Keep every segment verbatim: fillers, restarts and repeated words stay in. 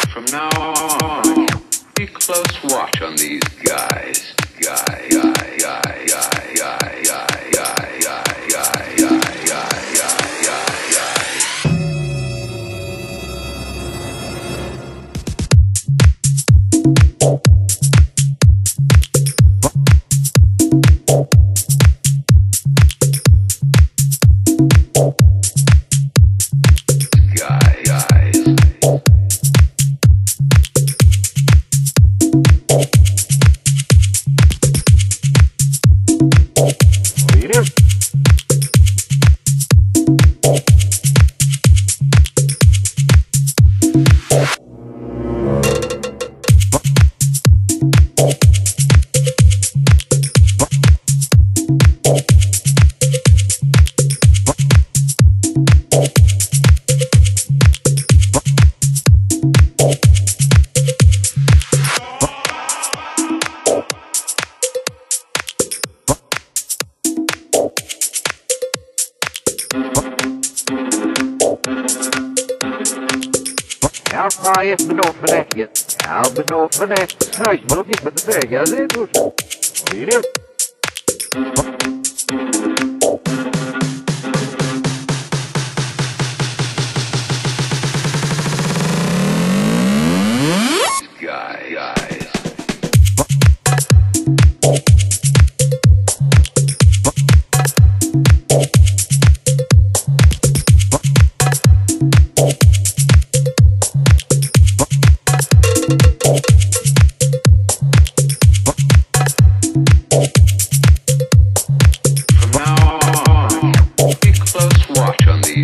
From now on, keep close watch on these guys. Guy, guy, guy, guy, guy, guy, guy, guy, guy, guy, guy, guy, guy, guy. Guy, guys. Ja, maar je hebt me nog verleggen. Ja, me nog verleggen. Nou, je moet ook niet met de weg, ja, dat is het. Hier. Guy, guys. From now on, keep close watch on these.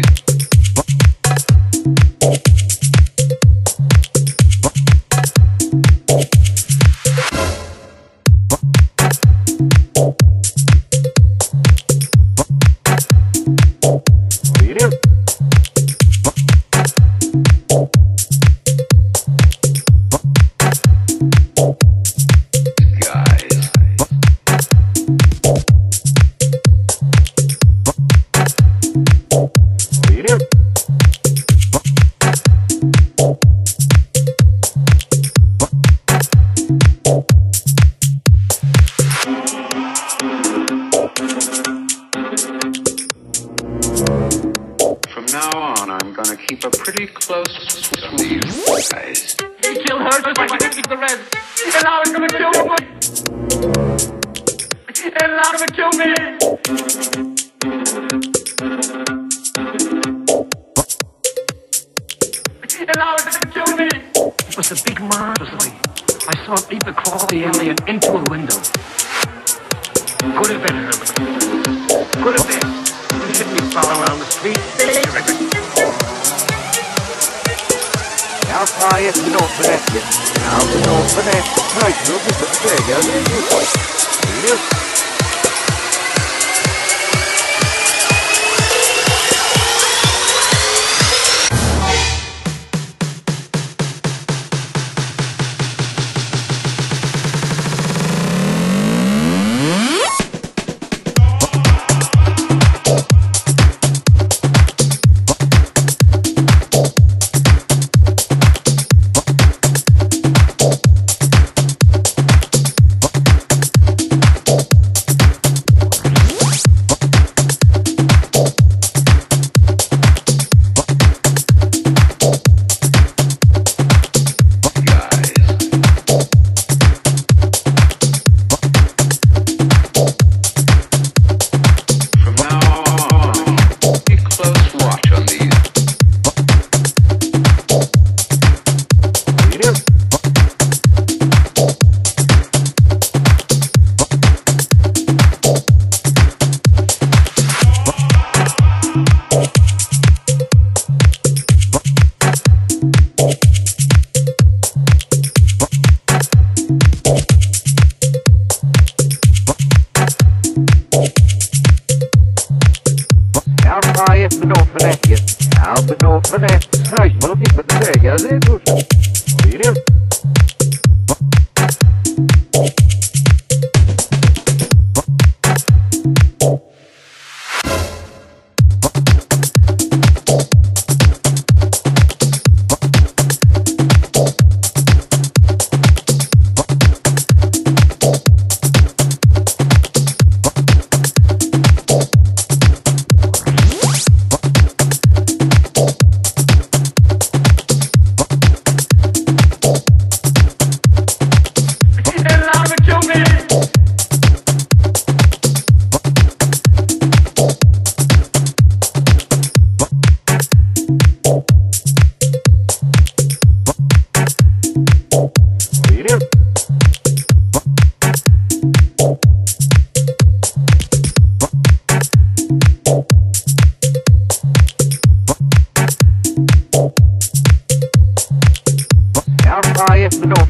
From now on, I'm gonna keep a pretty close watch on these guys. He killed her just like he did the Reds. And now he's gonna kill me. And now he's gonna kill me. And now he's gonna kill me. It was a big monster. I saw people crawl the alien into a window. Could have been her. Could have been. You should be following around the street. Ja, maar je hebt me nog verleggen. Ja, me nog verleggen. Nou, je moet ook niet met de weg, ja, dat is het. Hier. Ja, je hebt me nog verleggen. Ja, me nog verleggen. Nou, je moet ook niet met de weg, ja, dat is het. Hier.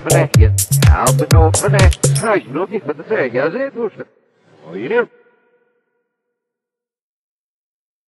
vandaag. Ja, op de nood vandaag. Hij is nog niet met de zeggen. Ja, zei het. Hoor je?